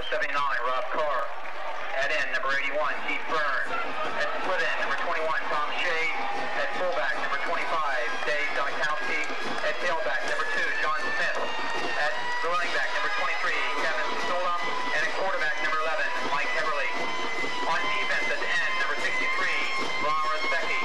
79, Rob Carr. At end, number 81, Keith Byrne. At split end, number 21, Tom Shea. At fullback, number 25, Dave Donikowski. At tailback, number 2, John Smith. At the running back, number 23, Kevin Stola. And at quarterback, number 11, Mike Heverly. On defense at end, number 63, Ron Rozbecki.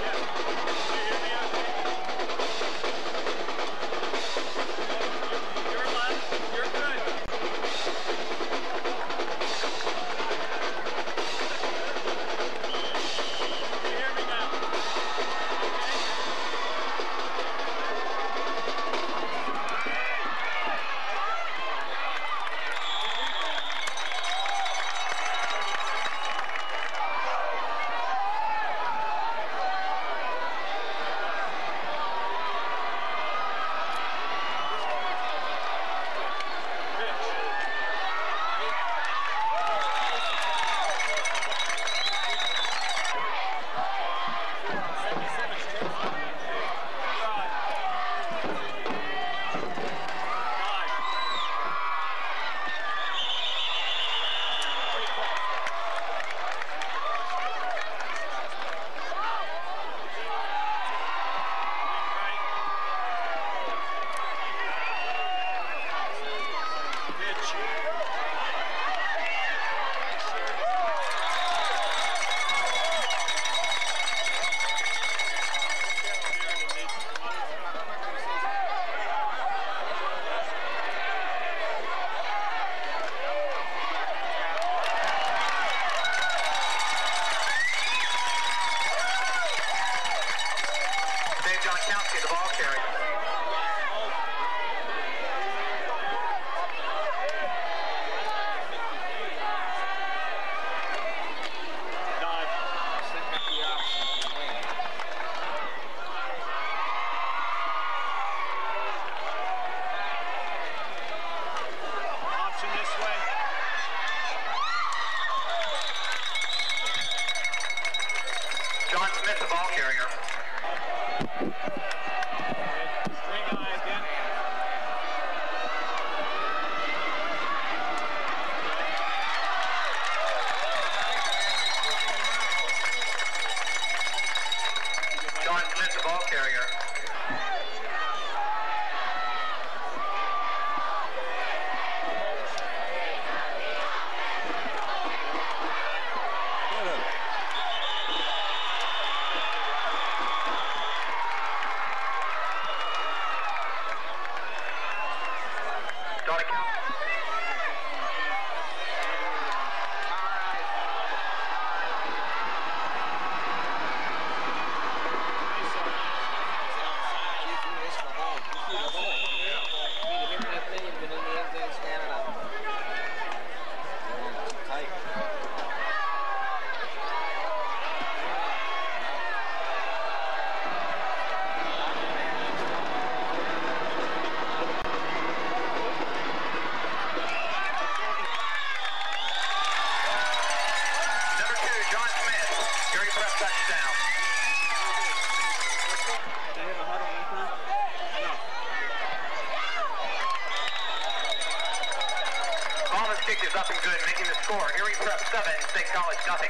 Is up and good, making the score. Erie Prep 7, State College nothing.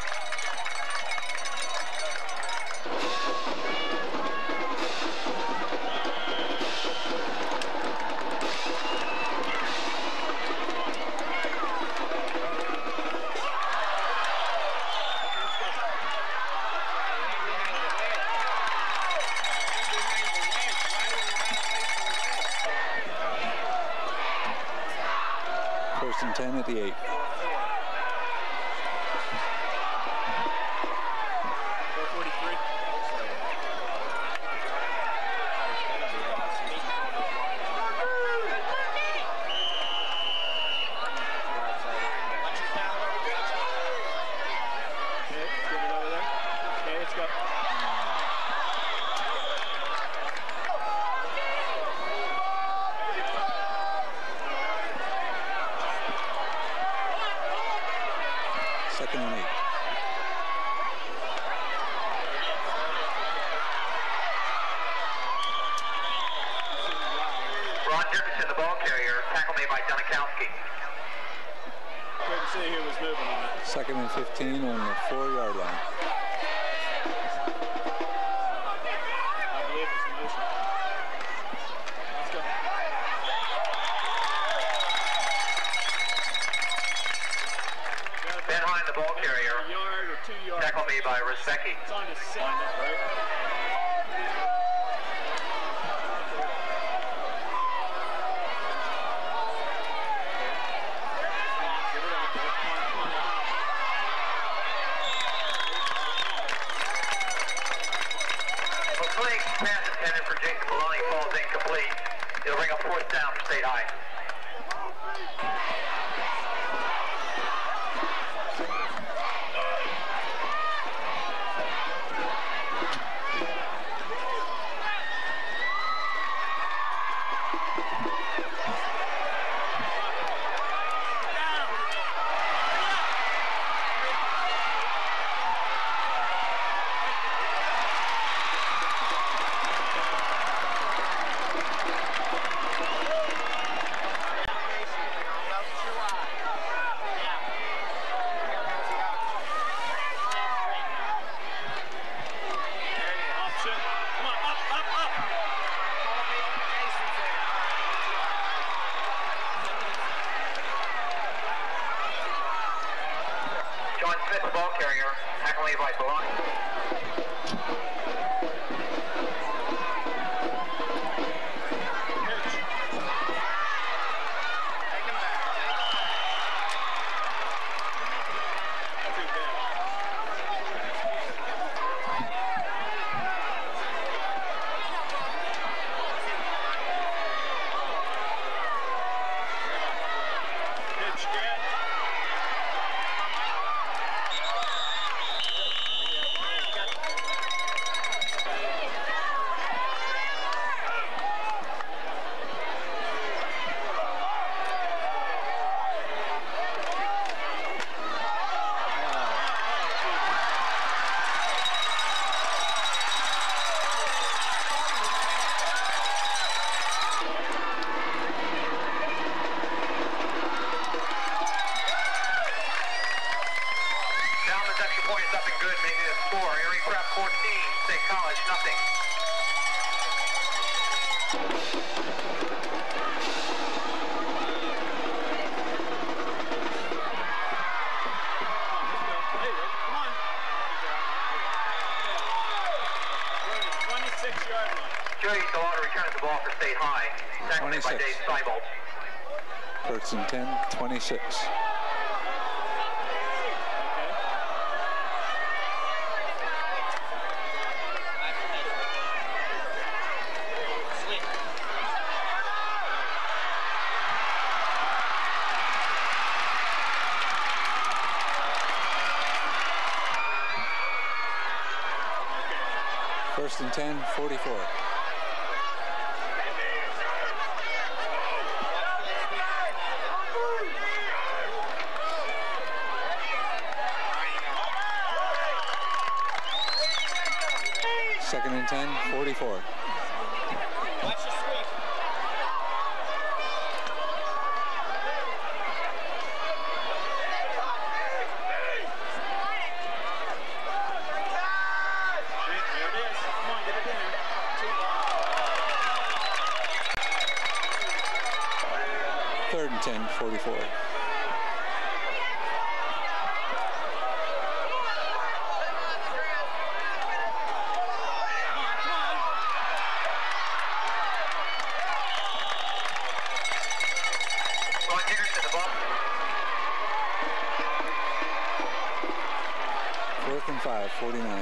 First and 10 at the 8. Second and 8. Ron Dickinson, the ball carrier, tackle made by Donikowski. Couldn't see who was moving on it. 2nd and 15 on the 4-yard line. I believe it's motion. Let's go. Ben Hine, the ball carrier. A yard or 2 yards. Tackle made by Rozbecki. It's on his 6, right? Pass intended for Jason Maloney falls incomplete. It'll bring up 4th down for State High. Smith, the ball carrier, tackle made by Maloney. Point is up and good, making it a score. Erie Prep 14, State College nothing. Come on. 26-yard line. Joey DeLauder returns the ball for State High. Tackle made by Dave Seibold. 1st and 10, 26. First and 10, 44. Second and 10, 44. Watch the sweep. Third and 10, 44. Fourth and 5, 49.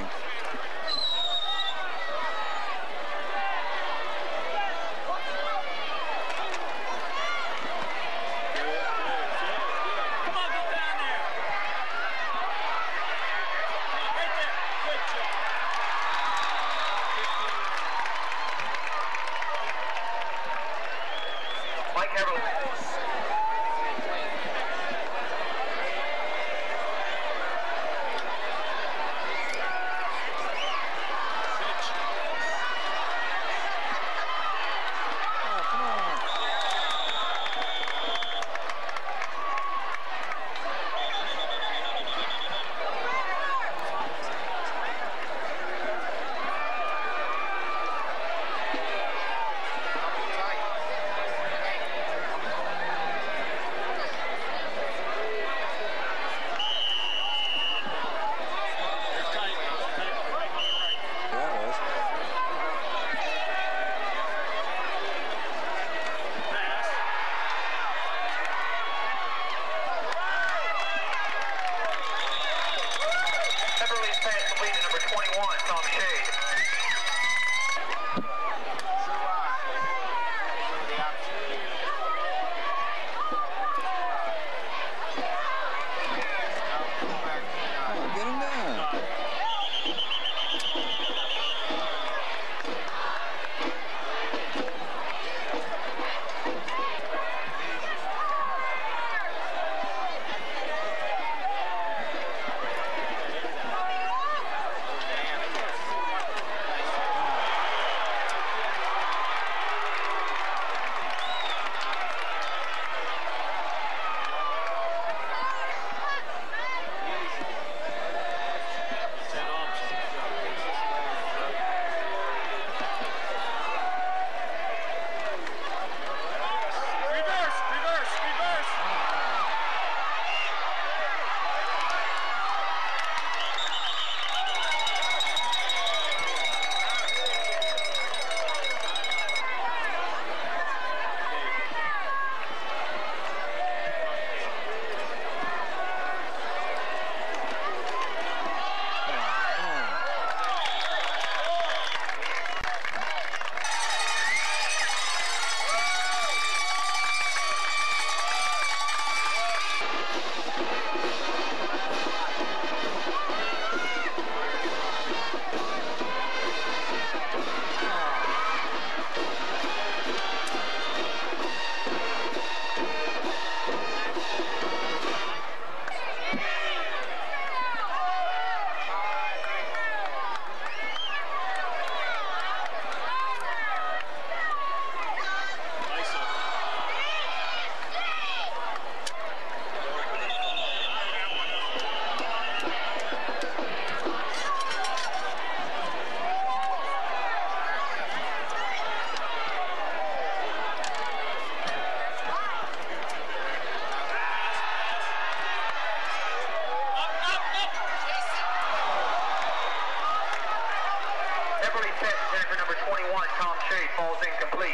Falls incomplete.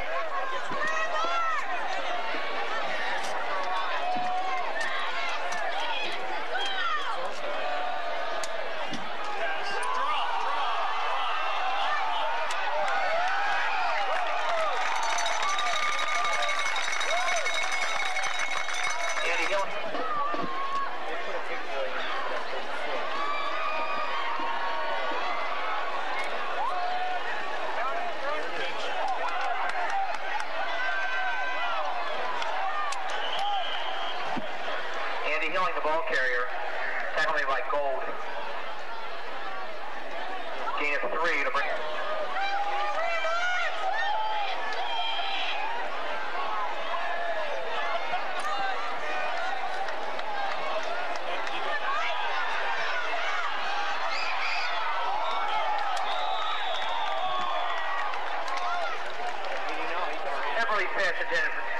Andy Hill. The ball carrier, tackle made by Gold. Gain of 3 to bring. Everly pass intended for.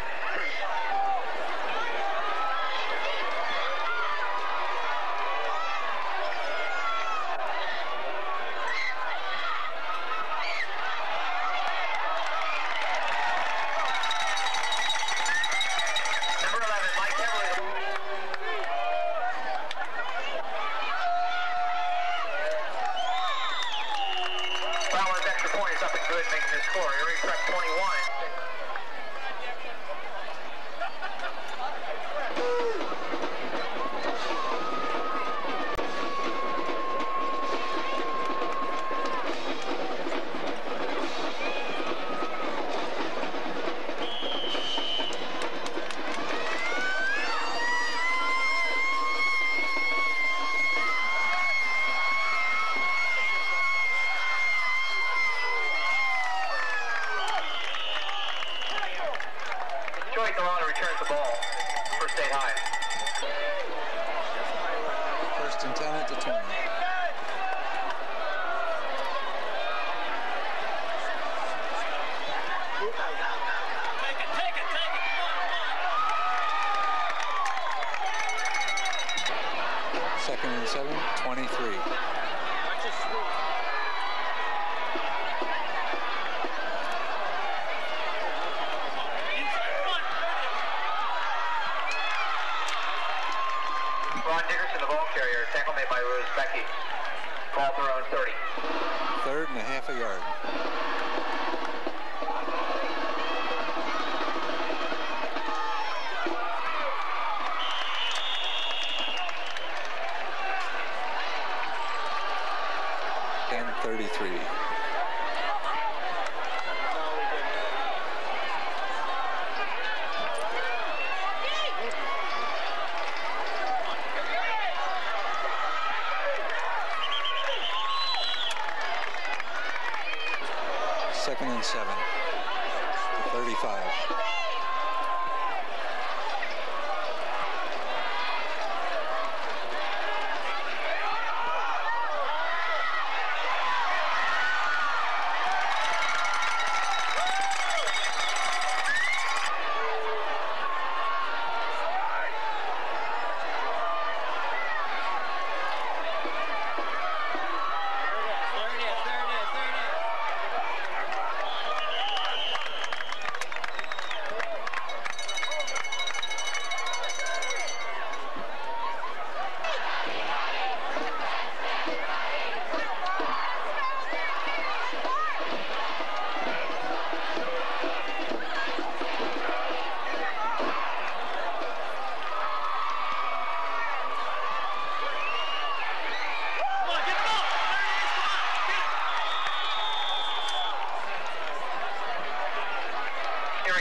Good, making the score. Erie Prep 21. Returns the ball for State High. First and 10 at the 20. Take it. Come on. Second and 7, 23. Watch your swoop. Ron Dickerson, the ball carrier, tackle made by Rose Becky. Ball for own 30. Third and a half a yard. And 33. Second and 7. 35.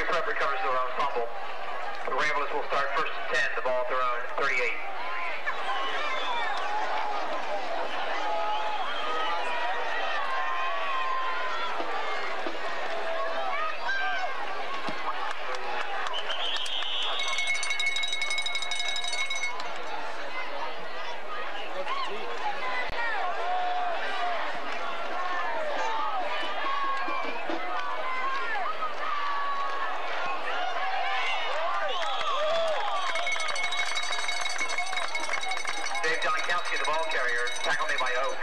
Prep recovers their own fumble. The Ramblers will start first and 10, the ball at their own 38. The ball carrier, tackle made by Oak.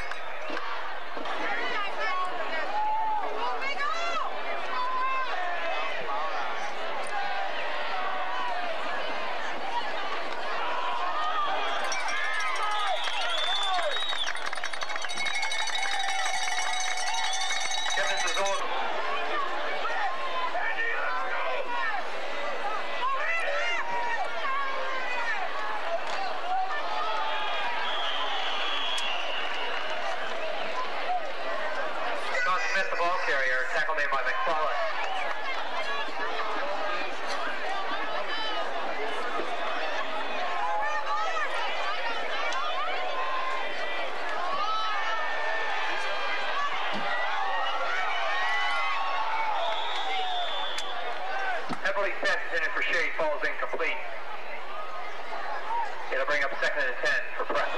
The ball carrier, tackle made by McFarland. Heavily passes in it for Shea, falls incomplete. It'll bring up second and 10 for Prep.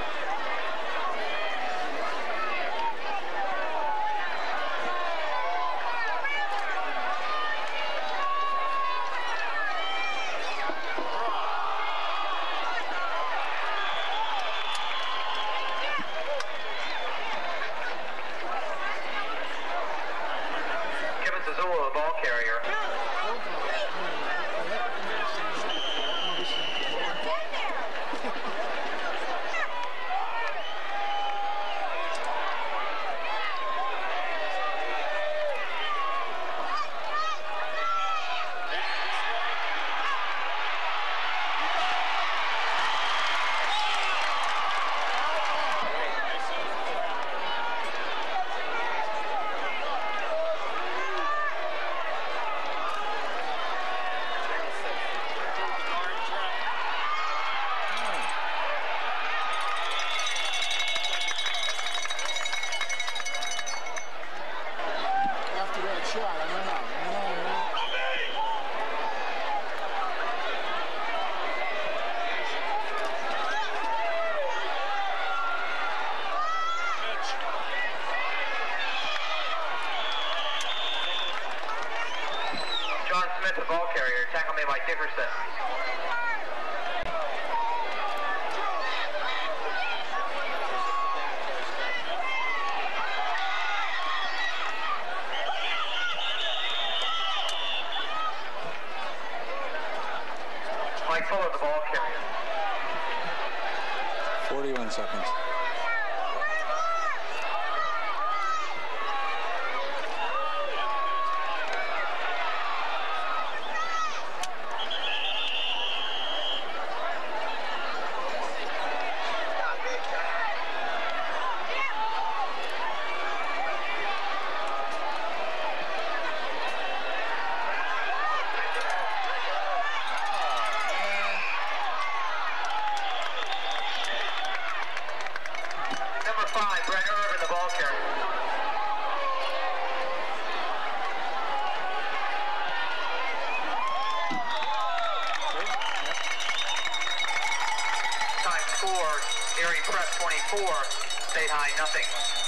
The ball carrier. The ball carrier, tackle made by Dickerson. Mike Fuller, the ball carrier. 41 seconds. Brett Irvin, the ball carrier. Time score, Erie Prep 24, State High nothing.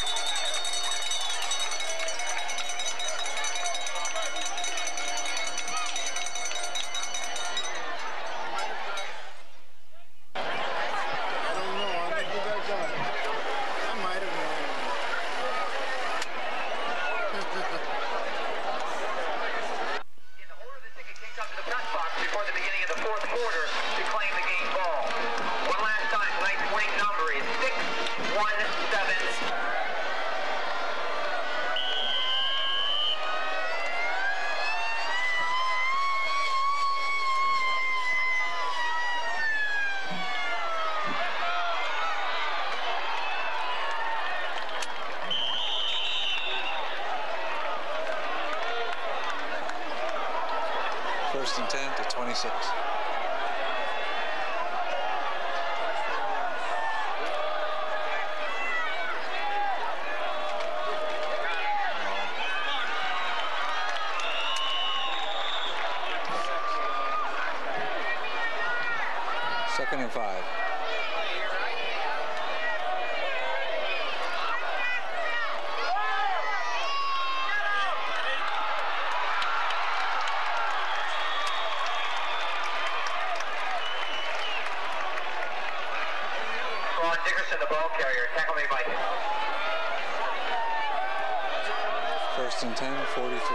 Before the beginning of the fourth quarter to claim the game ball. One last time, tonight's winning number is 617. First and 10 to 26. Second and 5. Dickerson, the ball carrier. Tackle me, Mike. First and 10, 43.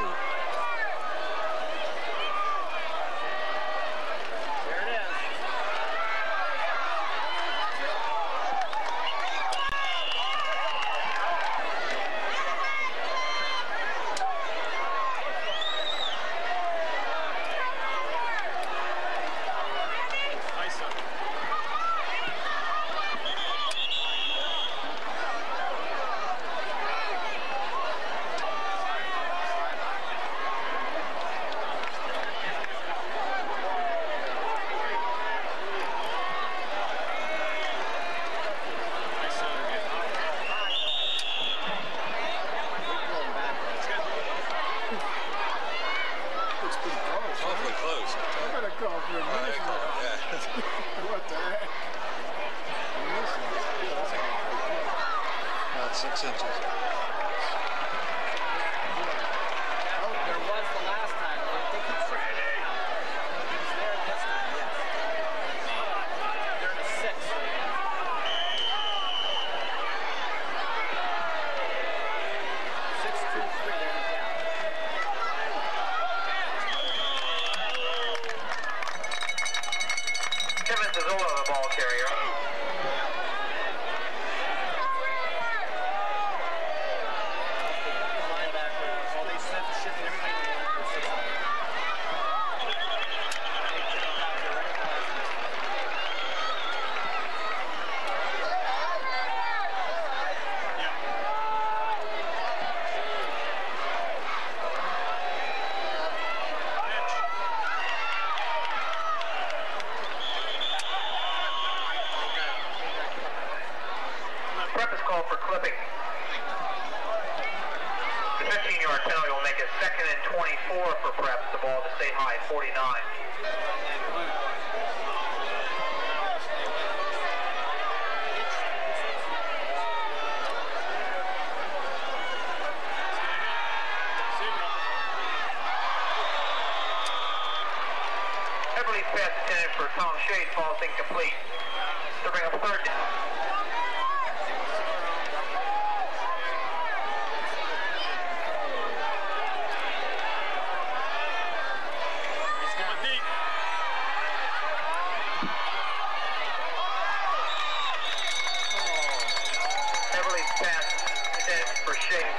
About 6 inches. There was the last time. They keep saying he's there this time, yes. They're in a 6. 6-2-3, they're down. Kevin Zazzola, the ball carrier. Prep is called for clipping. The 15-yard penalty will make it 2nd and 24 for Prep. The ball to stay high, 49. Everly's pass intended for Tom Shade falls incomplete. To bring up 3rd down. Everly's pass intended for Shade.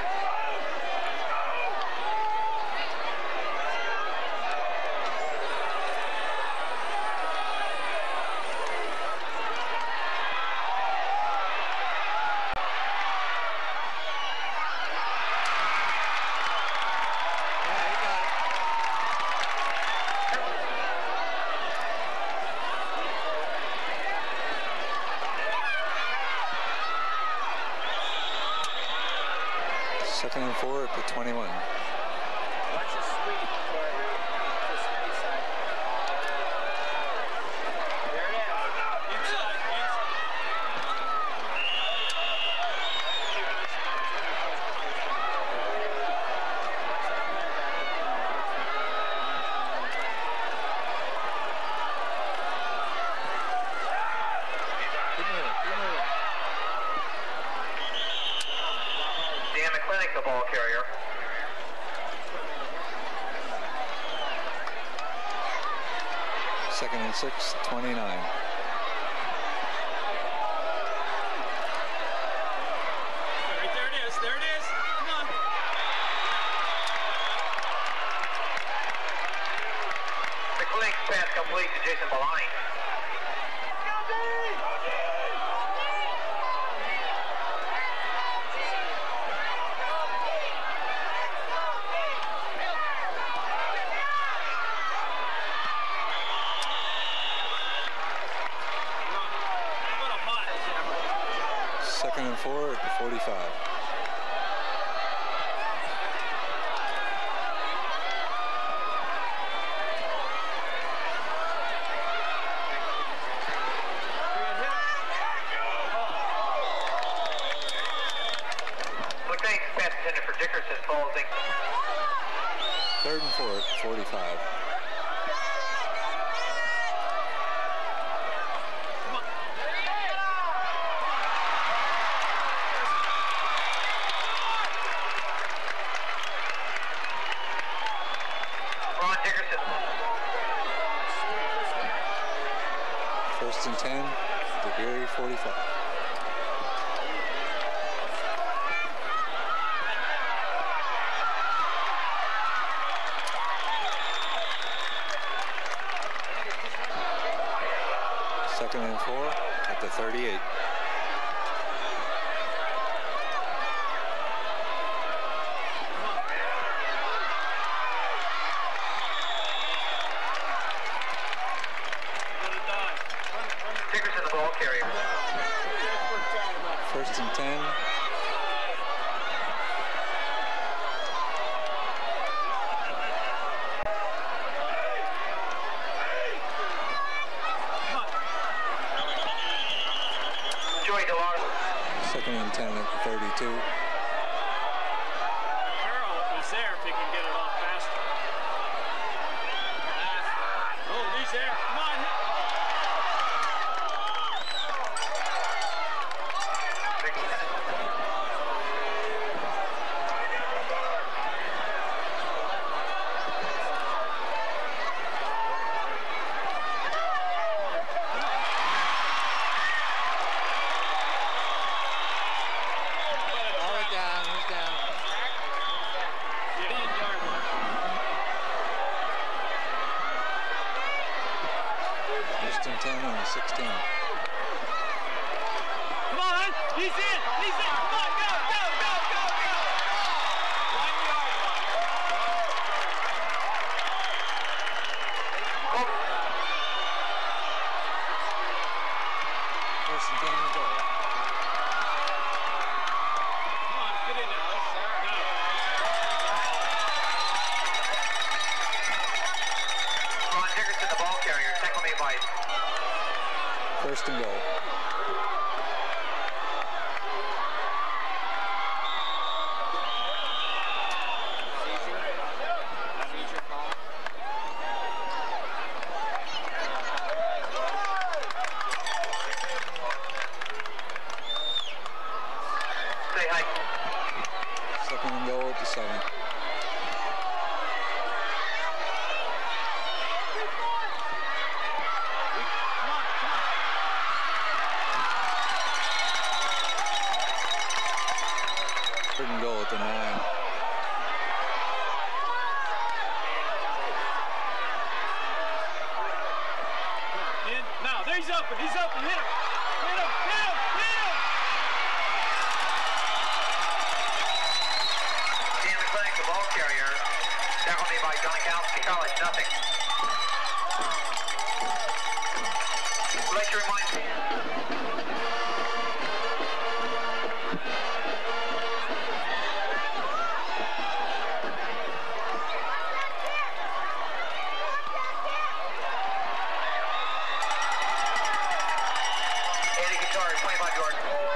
Second and 4 at the 21. Watch your sweep for the steady side. There it is. Inside. Dan McClinic, the ball carrier. Second and 6, 29. Right there it is. There it is. Come on. McClinic's pass complete to Jason Balani. Second and 4 at the 45. Pass intended for Dickerson falls in. Third and 4 at 45. Ron Dickerson. First and 10 at the Erie 45. Second and 4 at the 38. Dickerson, the ball carrier. First and 10. Second and 10 at 32. Carroll is there if he can get it off faster. Oh, he's there. Come on. First and 10 on the 16. Come on, he's in, he's in. Come on, go, go, go, go, go. 1 yard First and 10 on the goal. Come on, get in there. No. Ron Dickerson, the ball carrier. Tackle made by. First and goal. Say hi. Second and goal at the 7. Third and goal at the 9. In. Now, there he's open. He's open. Hit him. Hit him. Hit him. Hit him. Dan McClain, the ball carrier. Tackle made by Donikowski College. Nothing. I'd like to remind you. Eddie Guitar, 25 yards.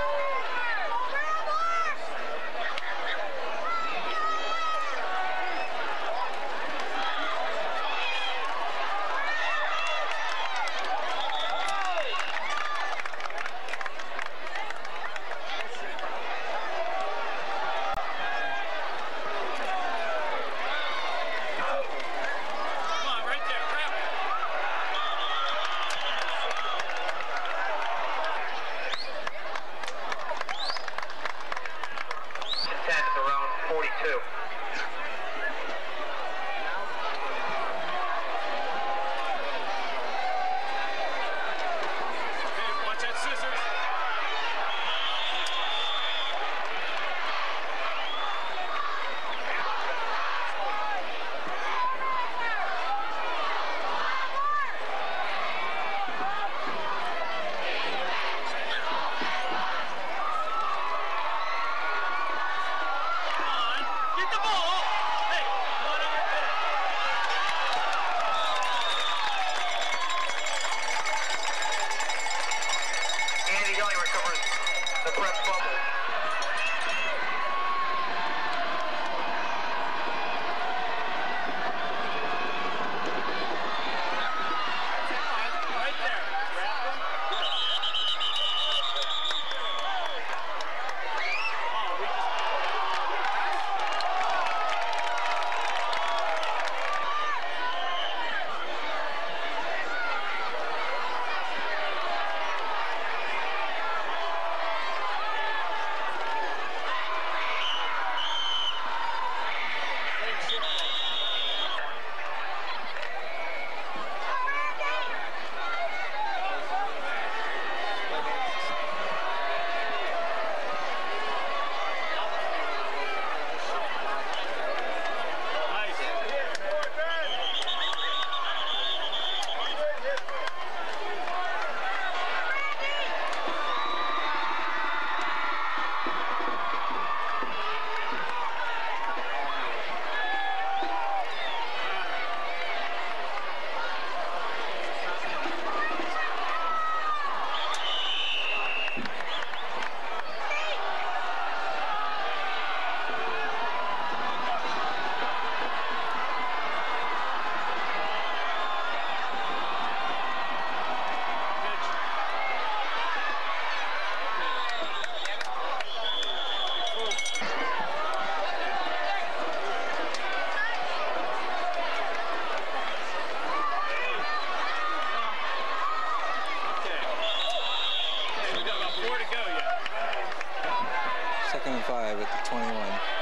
Come on, right there. Grab it. the press bubble. Right there. Grab him. Oh, we just... Second and 5 at the 21.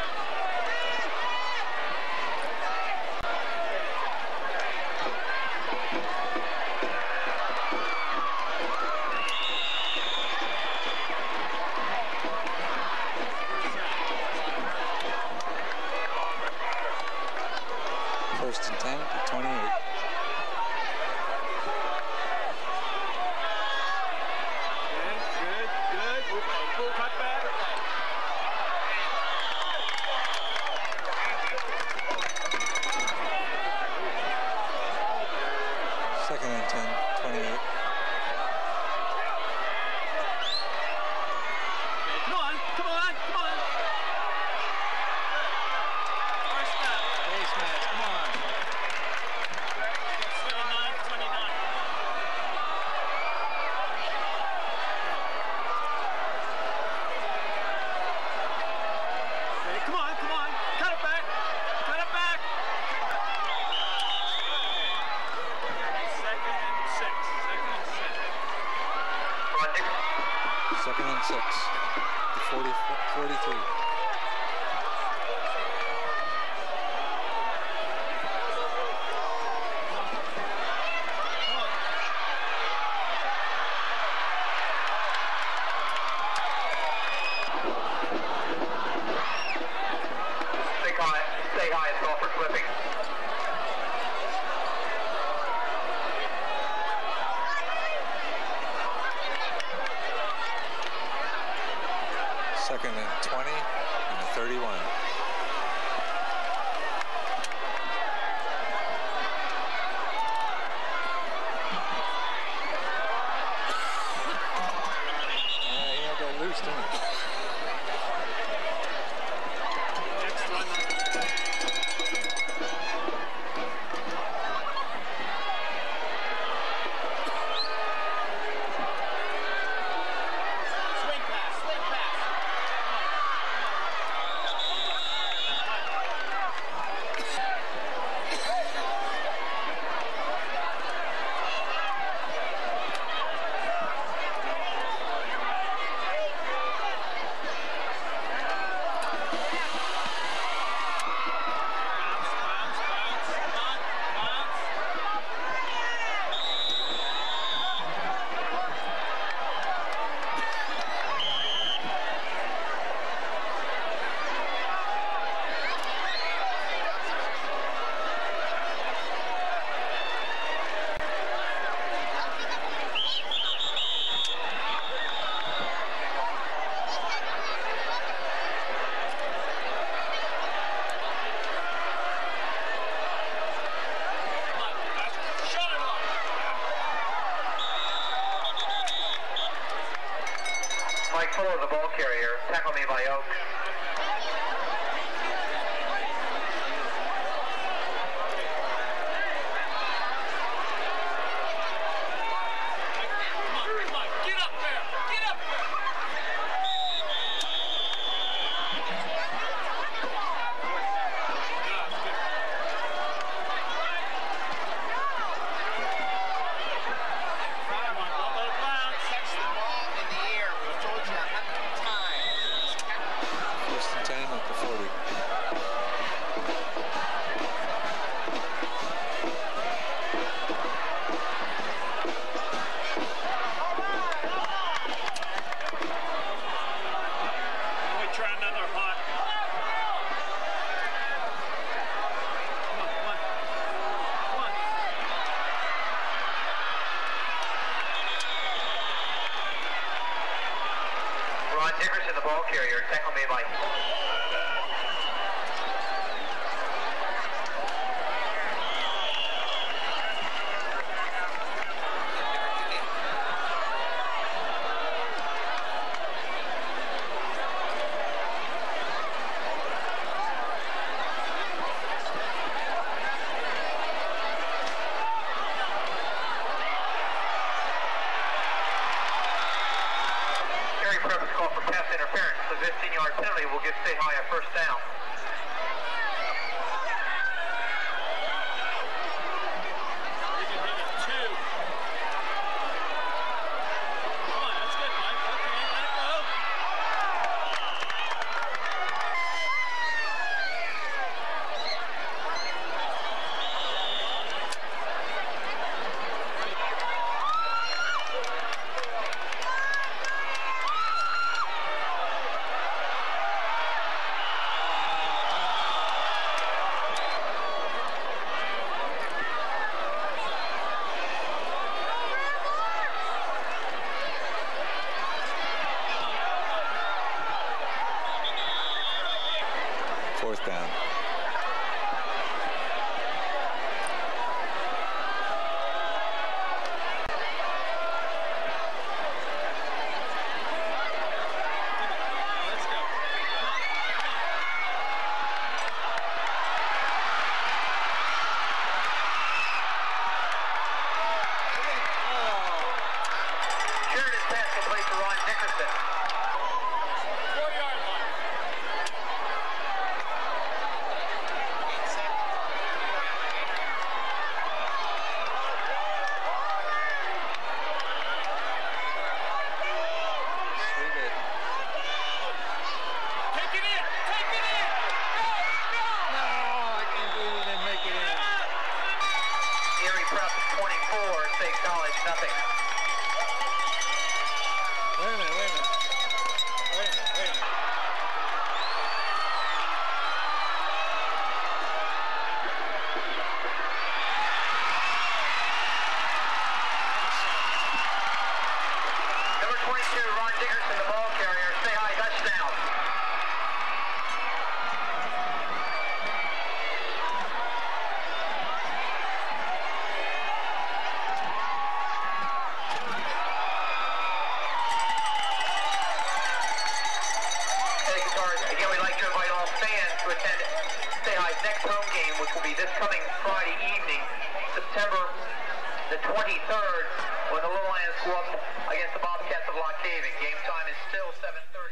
First and 10 at 28. Good. Full cut back. Second and 10, 28. Come on. First step. Base match, come on. 29. Okay, come on. Cut it back. Second and six. Second and 6. The 43. Stay high, it's all for flipping. Second and 20 and the 31. Yeah, he had that loose, didn't he? Next run. Swing pass. Fuller, the ball carrier, tackle made by Oak. Dickerson, the ball carrier, tackle made by for pass interference. The 15-yard penalty will give State High a first down. Fourth down. Sheridan's pass complete to Ron Dickerson. 4-yard line. Erie Prep 24, State College nothing. Wait a minute. Number 22, Ron Dickerson, the ball carrier, State High touchdown. Again, we'd like to invite all fans to attend State High's next home game, which will be this coming Friday evening, September the 23rd, when the Little Lions go up against the Bobcats of Lock Haven. Game time is still 7:30.